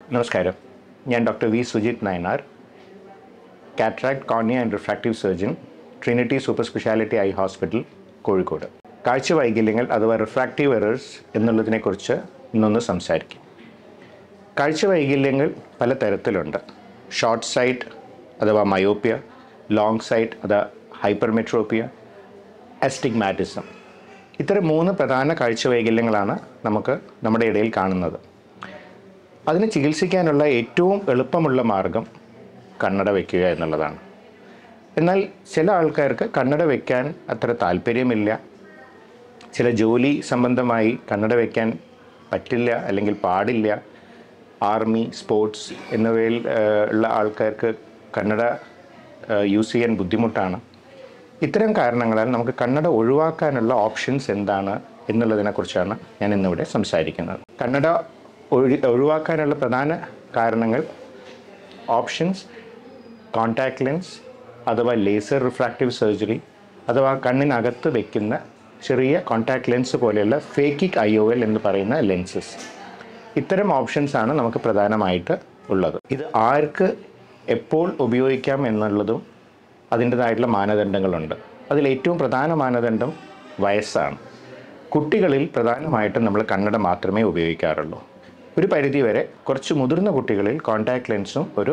നമസ്കാരം. ഞാൻ doctor V Sujith Nayanar, cataract, cornea and refractive surgeon, Trinity super speciality eye hospital, Kozhikode. കാഴ്ച വൈകല്യങ്ങൾ അഥവാ റിഫ്രാക്റ്റീവ് എറേഴ്സ് എന്നുള്ളതിനെക്കുറിച്ച് ഇന്നൊന്ന് സംസാരിക്കും. കാഴ്ച വൈകല്യങ്ങൾ പല തരത്തിലുണ്ട്. ഷോർട്ട് സൈറ്റ് അഥവാ മയോപ്പിയ, ലോങ് സൈറ്റ് അഥവാ ഹൈപ്പർമെട്രോപ്പിയ, അസ്റ്റിഗ്മാറ്റിസം. ഇത്തരം 3 പ്രധാന കാഴ്ച വൈകല്യങ്ങളാണ് നമുക്ക് നമ്മുടെ ഇടയിൽ കാണുന്നത്. അതിനെ ചികിത്സിക്കാനുള്ള ഏറ്റവും എളുപ്പമുള്ള മാർഗം കണ്ണട വയ്ക്കുക എന്നുള്ളതാണ്. എന്നാൽ ചില ആൾക്കാർക്ക് കണ്ണട വയ്ക്കാൻ അത്ര താല്പര്യമില്ല. ചില ജോലി സംബന്ധമായി കണ്ണട വയ്ക്കാൻ പറ്റില്ല അല്ലെങ്കിൽ പാടില്ല. ആർമി, സ്പോർട്സ് എന്നിവയിൽ ഉള്ള ആൾക്കാർക്ക് കണ്ണട യൂസ് ചെയ്യാൻ ബുദ്ധിമുട്ടാണ്. ഇത്തരം കാരണങ്ങളാൽ നമുക്ക് കണ്ണട ഒഴിവാക്കാനുള്ള ഓപ്ഷൻസ് എന്താണ് എന്നുള്ളതിനെക്കുറിച്ചാണ് ഞാൻ ഇന്നിവിടെ സംസാരിക്കുന്നത്. കണ്ണട ഒഴിവാക്കാനുള്ള പ്രധാന കാരണങ്ങൾ ഓപ്ഷൻസ്: കോൺടാക്ട് ലെൻസ് അഥവാ ലേസർ റിഫ്രാക്റ്റീവ് സർജറി അഥവാ കണ്ണിനകത്ത് വയ്ക്കുന്ന ചെറിയ കോൺടാക്ട് ലെൻസ് പോലെയുള്ള ഫേക്കിക് IOL എന്ന് പറയുന്ന ലെൻസസ്. ഇത്തരം ഓപ്ഷൻസാണ് നമുക്ക് പ്രധാനമായിട്ട് ഉള്ളത്. ഇത് ആർക്ക് എപ്പോൾ ഉപയോഗിക്കാം എന്നുള്ളതും അതിൻ്റേതായിട്ടുള്ള മാനദണ്ഡങ്ങളുണ്ട്. അതിൽ ഏറ്റവും പ്രധാന മാനദണ്ഡം വയസ്സാണ്. കുട്ടികളിൽ പ്രധാനമായിട്ടും നമ്മൾ കണ്ണട മാത്രമേ ഉപയോഗിക്കാറുള്ളൂ. ഒരു പരിധിവരെ കുറച്ച് മുതിർന്ന കുട്ടികളിൽ കോൺടാക്ട് ലെൻസും ഒരു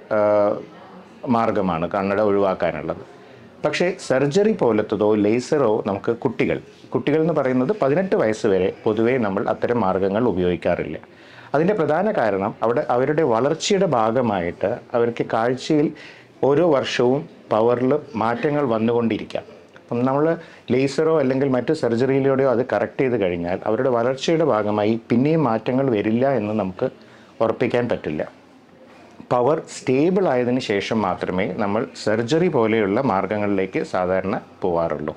മാർഗമാണ് കണ്ണട ഒഴിവാക്കാനുള്ളത്. പക്ഷേ സർജറി പോലത്തതോ ലേസറോ നമുക്ക് കുട്ടികൾ എന്ന് പറയുന്നത് 18 വയസ്സ് വരെ പൊതുവേ നമ്മൾ അത്തരം മാർഗങ്ങൾ ഉപയോഗിക്കാറില്ല. അതിൻ്റെ പ്രധാന കാരണം അവരുടെ വളർച്ചയുടെ ഭാഗമായിട്ട് അവർക്ക് കാഴ്ചയിൽ ഓരോ വർഷവും പവറിൽ മാറ്റങ്ങൾ വന്നുകൊണ്ടിരിക്കാം. അപ്പം നമ്മൾ ലേസറോ അല്ലെങ്കിൽ മറ്റ് സർജറിയിലൂടെയോ അത് കറക്റ്റ് ചെയ്ത് കഴിഞ്ഞാൽ അവരുടെ വളർച്ചയുടെ ഭാഗമായി പിന്നെയും മാറ്റങ്ങൾ വരില്ല എന്ന് നമുക്ക് ഉറപ്പിക്കാൻ പറ്റില്ല. പവർ സ്റ്റേബിൾ ആയതിനു ശേഷം മാത്രമേ നമ്മൾ സർജറി പോലെയുള്ള മാർഗങ്ങളിലേക്ക് സാധാരണ പോവാറുള്ളൂ.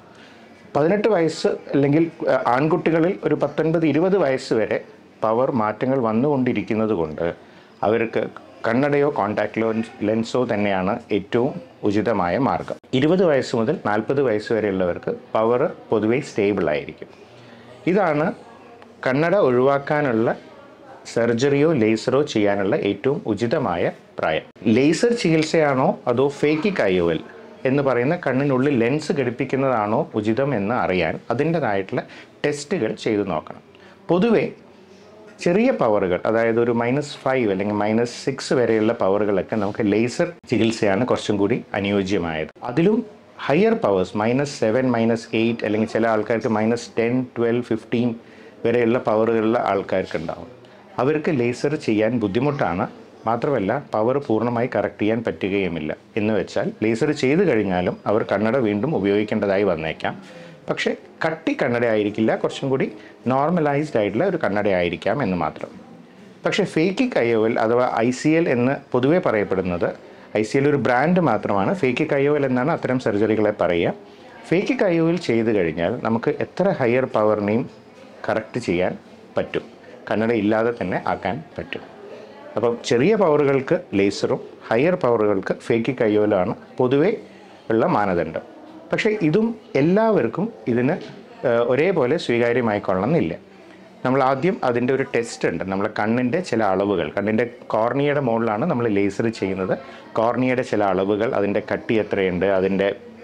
18 വയസ്സ് അല്ലെങ്കിൽ ആൺകുട്ടികളിൽ ഒരു 19-20 വയസ്സ് വരെ പവർ മാറ്റങ്ങൾ വന്നുകൊണ്ടിരിക്കുന്നത് കൊണ്ട് അവർക്ക് കണ്ണടയോ കോൺടാക്ട് ലെൻസോ തന്നെയാണ് ഏറ്റവും ഉചിതമായ മാർഗം. 20 വയസ്സ് മുതൽ 40 വയസ്സ് വരെയുള്ളവർക്ക് പവർ പൊതുവെ സ്റ്റേബിൾ ആയിരിക്കും. ഇതാണ് കണ്ണട ഒഴിവാക്കാനുള്ള സർജറിയോ ലേസറോ ചെയ്യാനുള്ള ഏറ്റവും ഉചിതമായ പ്രായം. ലേസർ ചികിത്സയാണോ അതോ ഫേക്കിക് IOL എന്ന് പറയുന്ന കണ്ണിനുള്ളിൽ ലെൻസ് ഘടിപ്പിക്കുന്നതാണോ ഉചിതം എന്ന് അറിയാൻ അതിൻ്റെതായിട്ടുള്ള ടെസ്റ്റുകൾ ചെയ്തു നോക്കണം. പൊതുവെ ചെറിയ പവറുകൾ, അതായത് ഒരു -5 അല്ലെങ്കിൽ -6 വരെയുള്ള പവറുകളൊക്കെ നമുക്ക് ലേസർ ചികിത്സയാണ് കുറച്ചും കൂടി അനുയോജ്യമായത്. അതിലും ഹയർ പവേഴ്സ് -7, -8 അല്ലെങ്കിൽ ചില ആൾക്കാർക്ക് -10, 12, 15 വരെയുള്ള പവറുകളുള്ള ആൾക്കാർക്കുണ്ടാവും. അവർക്ക് ലേസർ ചെയ്യാൻ ബുദ്ധിമുട്ടാണ്. മാത്രമല്ല പവർ പൂർണ്ണമായി കറക്റ്റ് ചെയ്യാൻ പറ്റുകയുമില്ല. എന്ന് വെച്ചാൽ ലേസർ ചെയ്ത് കഴിഞ്ഞാലും അവർ കണ്ണട വീണ്ടും ഉപയോഗിക്കേണ്ടതായി വന്നേക്കാം. പക്ഷേ കട്ടി കണ്ണട ആയിരിക്കില്ല, കുറച്ചും കൂടി നോർമലൈസ്ഡ് ആയിട്ടുള്ള ഒരു കണ്ണട ആയിരിക്കാം എന്ന് മാത്രം. പക്ഷേ ഫേക്കിക് IOL അഥവാ ICL എന്ന് പൊതുവെ പറയപ്പെടുന്നത്, ICL ഒരു ബ്രാൻഡ് മാത്രമാണ്. ഫേക്കിക് IOL എന്നാണ് അത്തരം സർജറികളെ പറയുക. ഫേക്കിക് IOL ചെയ്ത് കഴിഞ്ഞാൽ നമുക്ക് എത്ര ഹയർ പവറിനെയും കറക്റ്റ് ചെയ്യാൻ പറ്റും, കണ്ണട ഇല്ലാതെ തന്നെ ആക്കാൻ പറ്റും. അപ്പം ചെറിയ പവറുകൾക്ക് ലേസറും ഹയർ പവറുകൾക്ക് ഫേക്കിക് IOL ആണ് പൊതുവെ ഉള്ള മാനദണ്ഡം. പക്ഷേ ഇതും എല്ലാവർക്കും ഇതിന് ഒരേപോലെ സ്വീകാര്യമായിക്കൊള്ളണമെന്നില്ല. നമ്മൾ ആദ്യം അതിൻ്റെ ഒരു ടെസ്റ്റ് ഉണ്ട്. നമ്മൾ കണ്ണിൻ്റെ ചില അളവുകൾ, കണ്ണിൻ്റെ കോർണിയയുടെ മുകളിലാണ് നമ്മൾ ലേസർ ചെയ്യുന്നത്. കോർണിയയുടെ ചില അളവുകൾ, അതിൻ്റെ കട്ടി എത്രയുണ്ട്, അതിൻ്റെ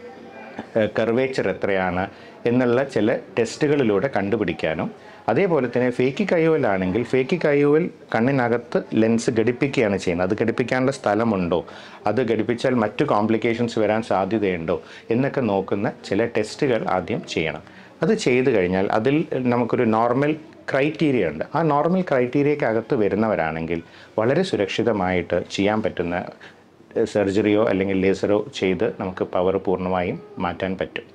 കർവേച്ചർ എത്രയാണ് എന്നുള്ള ചില ടെസ്റ്റുകളിലൂടെ കണ്ടുപിടിക്കാനും, അതേപോലെ തന്നെ ഫേക്കിക് IOL ആണെങ്കിൽ ഫേക്കിക് IOL കണ്ണിനകത്ത് ലെൻസ് ഘടിപ്പിക്കുകയാണ് ചെയ്യുന്നത്. അത് ഘടിപ്പിക്കാനുള്ള സ്ഥലമുണ്ടോ, അത് ഘടിപ്പിച്ചാൽ മറ്റു കോംപ്ലിക്കേഷൻസ് വരാൻ സാധ്യതയുണ്ടോ എന്നൊക്കെ നോക്കുന്ന ചില ടെസ്റ്റുകൾ ആദ്യം ചെയ്യണം. അത് ചെയ്തു കഴിഞ്ഞാൽ അതിൽ നമുക്കൊരു നോർമൽ ക്രൈറ്റീരിയ ഉണ്ട്. ആ നോർമൽ ക്രൈറ്റീരിയക്കകത്ത് വരുന്നവരാണെങ്കിൽ വളരെ സുരക്ഷിതമായിട്ട് ചെയ്യാൻ പറ്റുന്ന സർജറിയോ അല്ലെങ്കിൽ ലേസറോ ചെയ്ത് നമുക്ക് പവർ പൂർണ്ണമായും മാറ്റാൻ പറ്റും.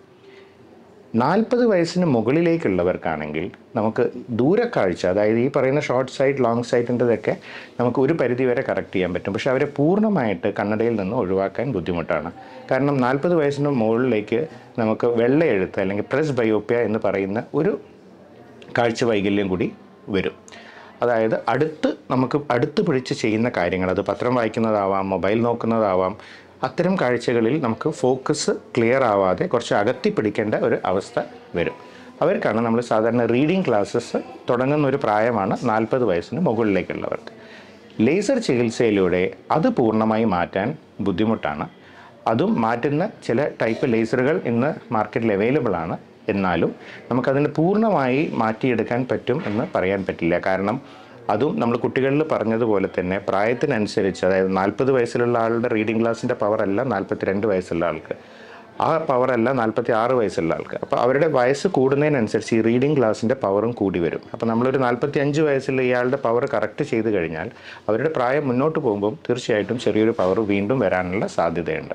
40 വയസ്സിന് മുകളിലേക്കുള്ളവർക്കാണെങ്കിൽ നമുക്ക് ദൂരക്കാഴ്ച, അതായത് ഈ പറയുന്ന ഷോർട്ട് സൈറ്റ്, ലോങ് സൈറ്റിൻ്റെതൊക്കെ നമുക്ക് ഒരു പരിധി വരെ കറക്റ്റ് ചെയ്യാൻ പറ്റും. പക്ഷേ അവരെ പൂർണ്ണമായിട്ട് കണ്ണടയിൽ നിന്ന് ഒഴിവാക്കാൻ ബുദ്ധിമുട്ടാണ്. കാരണം 40 വയസ്സിന് മുകളിലേക്ക് നമുക്ക് വെള്ളയെഴുത്ത് അല്ലെങ്കിൽ പ്രസ് ബയോപ്യ എന്ന് പറയുന്ന ഒരു കാഴ്ച വൈകല്യം കൂടി വരും. അതായത് നമുക്ക് അടുത്ത് പിടിച്ച് ചെയ്യുന്ന കാര്യങ്ങൾ, അത് പത്രം വായിക്കുന്നതാവാം, മൊബൈൽ നോക്കുന്നതാവാം, അത്തരം കാഴ്ചകളിൽ നമുക്ക് ഫോക്കസ് ക്ലിയർ ആവാതെ കുറച്ച് അകത്തി പിടിക്കേണ്ട ഒരു അവസ്ഥ വരും. അവർക്കാണ് നമ്മൾ സാധാരണ റീഡിംഗ് ക്ലാസ്സസ് തുടങ്ങുന്ന ഒരു പ്രായമാണ് 40 വയസ്സിന് മുകളിലേക്കുള്ളവർക്ക്. ലേസർ ചികിത്സയിലൂടെ അത് പൂർണ്ണമായി മാറ്റാൻ ബുദ്ധിമുട്ടാണ്. അതും മാറ്റുന്ന ചില ടൈപ്പ് ലേസറുകൾ ഇന്ന് മാർക്കറ്റിൽ അവൈലബിൾ ആണ്. എന്നാലും നമുക്കതിന് പൂർണ്ണമായി മാറ്റിയെടുക്കാൻ പറ്റും എന്ന് പറയാൻ പറ്റില്ല. കാരണം അതും നമ്മൾ കുട്ടികളിൽ പറഞ്ഞതുപോലെ തന്നെ പ്രായത്തിനനുസരിച്ച്, അതായത് 40 വയസ്സിലുള്ള ആളുടെ റീഡിംഗ് ഗ്ലാസിൻ്റെ പവറല്ല 42 വയസ്സുള്ള ആൾക്ക്, ആ പവറല്ല 46 വയസ്സുള്ള ആൾക്ക്. അപ്പോൾ അവരുടെ വയസ്സ് കൂടുന്നതിനനുസരിച്ച് ഈ റീഡിംഗ് ഗ്ലാസിൻ്റെ പവറും കൂടി വരും. അപ്പോൾ നമ്മളൊരു 45 വയസ്സിൽ ഇയാളുടെ പവർ കറക്റ്റ് ചെയ്ത് കഴിഞ്ഞാൽ അവരുടെ പ്രായം മുന്നോട്ട് പോകുമ്പം തീർച്ചയായിട്ടും ചെറിയൊരു പവർ വീണ്ടും വരാനുള്ള സാധ്യതയുണ്ട്.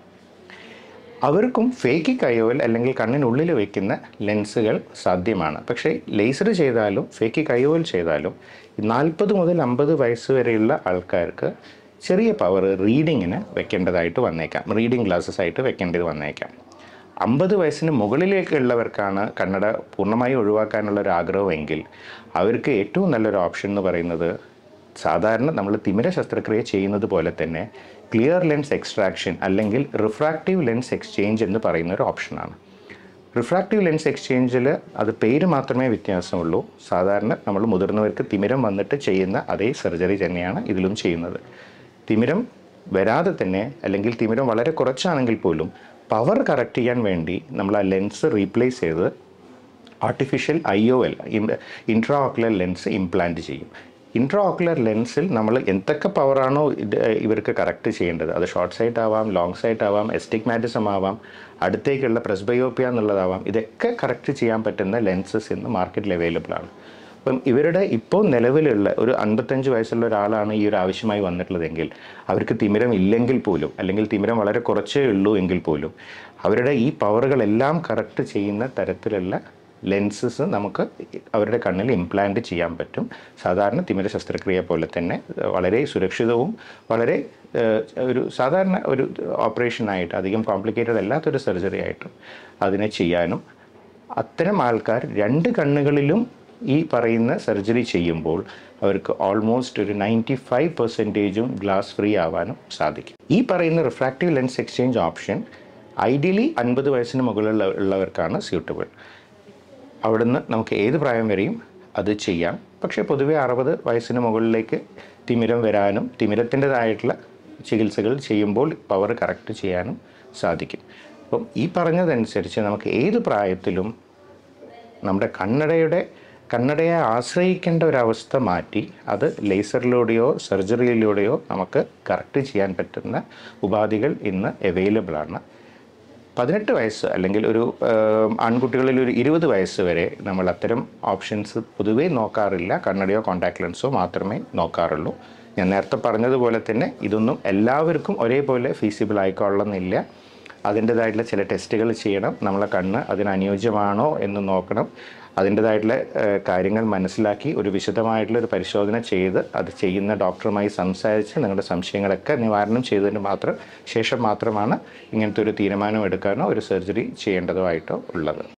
അവർക്കും ഫേക്കിക് IOL അല്ലെങ്കിൽ കണ്ണിനുള്ളിൽ വയ്ക്കുന്ന ലെൻസുകൾ സാധ്യമാണ്. പക്ഷേ ലേസർ ചെയ്താലും ഫേക്കിക് IOL ചെയ്താലും 40 മുതൽ 50 വയസ്സ് വരെയുള്ള ആൾക്കാർക്ക് ചെറിയ പവർ റീഡിങ്ങിന് വെക്കേണ്ടതായിട്ട് വന്നേക്കാം, റീഡിംഗ് ഗ്ലാസ്സസ് ആയിട്ട് വെക്കേണ്ടത് വന്നേക്കാം. 50 വയസ്സിന് മുകളിലേക്കുള്ളവർക്കാണ് കണ്ണട പൂർണ്ണമായി ഒഴിവാക്കാനുള്ള ഒരു ആഗ്രഹമെങ്കിൽ അവർക്ക് ഏറ്റവും നല്ലൊരു ഓപ്ഷൻ എന്ന് പറയുന്നത് സാധാരണ നമ്മൾ തിമിര ശസ്ത്രക്രിയ ചെയ്യുന്നത് പോലെ തന്നെ ക്ലിയർ ലെൻസ് എക്സ്ട്രാക്ഷൻ അല്ലെങ്കിൽ റിഫ്രാക്റ്റീവ് ലെൻസ് എക്സ്ചേഞ്ച് എന്ന് പറയുന്ന ഒരു ഓപ്ഷനാണ്. റിഫ്രാക്റ്റീവ് ലെൻസ് എക്സ്ചേഞ്ചിൽ അത് പേര് മാത്രമേ വ്യത്യാസമുള്ളൂ. സാധാരണ നമ്മൾ മുതിർന്നവർക്ക് തിമിരം വന്നിട്ട് ചെയ്യുന്ന അതേ സർജറി തന്നെയാണ് ഇതിലും ചെയ്യുന്നത്. തിമിരം വരാതെ തന്നെ അല്ലെങ്കിൽ തിമിരം വളരെ കുറച്ചാണെങ്കിൽ പോലും പവർ കറക്റ്റ് ചെയ്യാൻ വേണ്ടി നമ്മൾ ആ ലെൻസ് റീപ്ലേസ് ചെയ്ത് artificial IOL intra ocular lens implant ചെയ്യും. ഇൻട്രാ ഓക്കുലർ ലെൻസിൽ നമ്മൾ എന്തൊക്കെ പവറാണോ ഇവർക്ക് കറക്റ്റ് ചെയ്യേണ്ടത്, അത് ഷോർട്ട് സൈറ്റ് ആവാം, ലോങ് സൈറ്റ് ആവാം, എസ്റ്റിഗ്മാറ്റിസം ആവാം, അടുത്തേക്കുള്ള പ്രസ്ബയോപ്പിയ എന്നുള്ളതാവാം, ഇതൊക്കെ കറക്റ്റ് ചെയ്യാൻ പറ്റുന്ന ലെൻസസ് ഇന്ന് മാർക്കറ്റിൽ അവൈലബിൾ ആണ്. അപ്പം ഇവരുടെ ഇപ്പോൾ നിലവിലുള്ള ഒരു 55 വയസ്സുള്ള ഒരാളാണ് ഈ ഒരു ആവശ്യമായി വന്നിട്ടുള്ളതെങ്കിൽ അവർക്ക് തിമിരം ഇല്ലെങ്കിൽ പോലും അല്ലെങ്കിൽ തിമിരം വളരെ കുറച്ചേ ഉള്ളൂ എങ്കിൽ പോലും അവരുടെ ഈ പവറുകളെല്ലാം കറക്റ്റ് ചെയ്യുന്ന തരത്തിലുള്ള ലെൻസസ് നമുക്ക് അവരുടെ കണ്ണിൽ ഇംപ്ലാന്റ് ചെയ്യാൻ പറ്റും. സാധാരണ തിമിര ശസ്ത്രക്രിയ പോലെ തന്നെ വളരെ സുരക്ഷിതവും വളരെ ഒരു സാധാരണ ഒരു ഓപ്പറേഷനായിട്ട് അധികം കോംപ്ലിക്കേറ്റഡ് അല്ലാത്തൊരു സർജറി ആയിട്ടും അതിനെ ചെയ്യാനും, അത്തരം ആൾക്കാർ 2 കണ്ണുകളിലും ഈ പറയുന്ന സർജറി ചെയ്യുമ്പോൾ അവർക്ക് ഓൾമോസ്റ്റ് ഒരു 95% ഗ്ലാസ് ഫ്രീ ആവാനും സാധിക്കും. ഈ പറയുന്ന refractive lens exchange option ideally 50 വയസ്സിന് മുകളിലുള്ളവർക്കാണ് സ്യൂട്ടബിൾ. അവിടുന്ന് നമുക്ക് ഏത് പ്രായം വരെയും അത് ചെയ്യാം. പക്ഷേ പൊതുവെ 60 വയസ്സിന് മുകളിലേക്ക് തിമിരം വരാനും തിമിരത്തിൻ്റെതായിട്ടുള്ള ചികിത്സകൾ ചെയ്യുമ്പോൾ പവർ കറക്റ്റ് ചെയ്യാനും സാധിക്കും. അപ്പം ഈ പറഞ്ഞതനുസരിച്ച് നമുക്ക് ഏത് പ്രായത്തിലും നമ്മുടെ കണ്ണടയെ ആശ്രയിക്കേണ്ട ഒരവസ്ഥ മാറ്റി അത് ലേസറിലൂടെയോ സർജറിയിലൂടെയോ നമുക്ക് കറക്റ്റ് ചെയ്യാൻ പറ്റുന്ന ഉപാധികൾ ഇന്ന് അവൈലബിൾ ആണ്. 18 വയസ്സ് അല്ലെങ്കിൽ ഒരു ആൺകുട്ടികളിൽ ഒരു 20 വയസ്സ് വരെ നമ്മൾ അത്തരം ഓപ്ഷൻസ് പൊതുവേ നോക്കാറില്ല. കണ്ണടയോ കോൺടാക്ട് ലെൻസോ മാത്രമേ നോക്കാറുള്ളൂ. ഞാൻ നേരത്തെ പറഞ്ഞതുപോലെ തന്നെ ഇതൊന്നും എല്ലാവർക്കും ഒരേപോലെ ഫീസിബിൾ ആയിക്കൊള്ളുന്നില്ല. അതിൻ്റേതായിട്ടുള്ള ചില ടെസ്റ്റുകൾ ചെയ്യണം. നമ്മളെ കണ്ണ് അതിന് അനുയോജ്യമാണോ എന്ന് നോക്കണം. അതിൻ്റേതായിട്ടുള്ള കാര്യങ്ങൾ മനസ്സിലാക്കി ഒരു വിശദമായിട്ടുള്ള ഒരു പരിശോധന ചെയ്ത് അത് ചെയ്യുന്ന ഡോക്ടറുമായി സംസാരിച്ച് നിങ്ങളുടെ സംശയങ്ങളൊക്കെ നിവാരണം ചെയ്തതിന് ശേഷം മാത്രമാണ് ഇങ്ങനത്തെ ഒരു തീരുമാനം എടുക്കാനോ ഒരു സർജറി ചെയ്യേണ്ടതോ ആയിട്ടോ ഉള്ളത്.